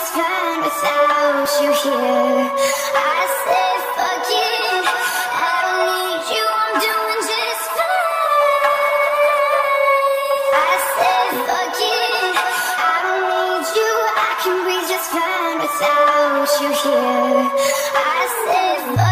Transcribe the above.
just fine without you here. I said fuck it, I don't need you, I'm doing just fine. I said fuck it, I don't need you, I can breathe just fine without you here. I said fuck